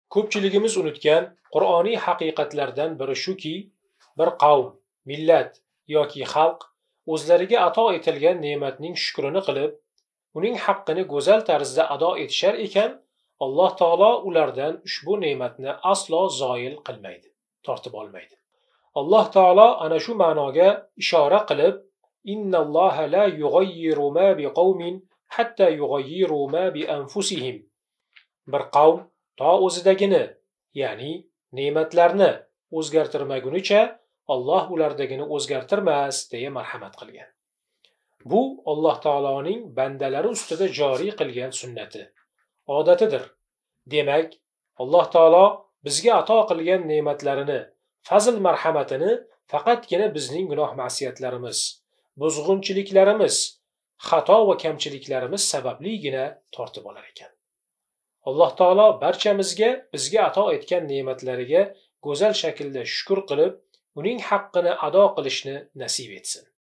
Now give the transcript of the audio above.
Ko'pchiligimiz unutgan Qur'oniy haqiqatlardan biri shuki, bir qavm, millat yoki xalq o'zlariga ato etilgan ne'matning shukrini qilib, uning haqqini go'zal tarzda ado etishar ekan, Alloh taolo ulardan ushbu ne'matni aslo zoil qilmaydi, tortib olmaydi. Alloh taolo ana shu ma'noga ishora qilib, innalloha la yughayyiru ma biqawmin hatta yughayyiru ma bi anfusihim. Bir qavm to o'zidagini, ya'ni ne'matlarni o'zgartirmagunicha Alloh ulardagini o'zgartirmas deya marhamat qilgan. Bu Alloh taoloning bandalari ustida joriy qilgan sunnati, odatidir. Demak, Alloh taolo bizga ato qilgan ne'matlarini, fazl marhamatini faqatgina bizning gunoh ma'siyatlarimiz, buzg'unchiliklarimiz, xato va kamchiliklarimiz sababligina tortib olar ekan. Alloh taolo barchamizga bizga ato etgan ne'matlariga go'zal shaklda shukr qilib, uning haqqini ado qilishni nasib etsin.